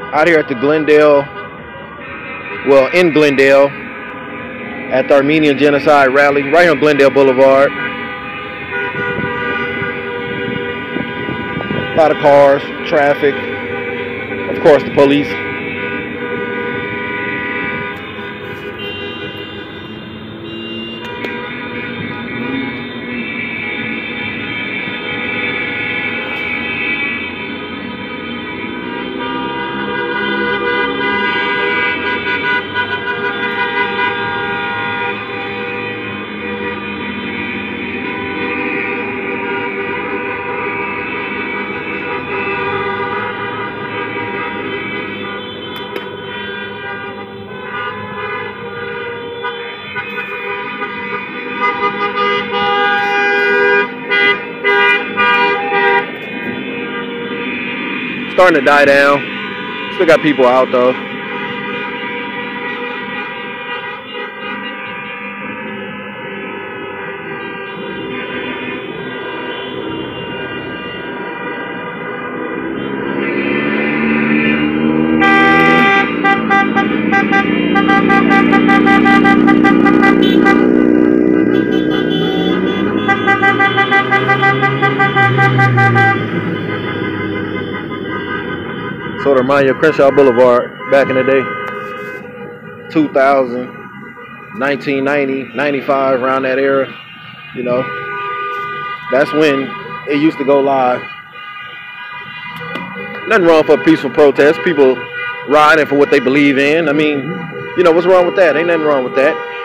Out here at the Glendale, well, in Glendale, at the Armenian Genocide Rally, right here on Glendale Boulevard. A lot of cars, traffic, of course the police. Starting to die down. Still got people out though. Sort of remind you of Crenshaw Boulevard back in the day. 2000, 1990, 95, around that era. You know, that's when it used to go live. Nothing wrong for a peaceful protest. People riding for what they believe in. I mean, you know, what's wrong with that? Ain't nothing wrong with that.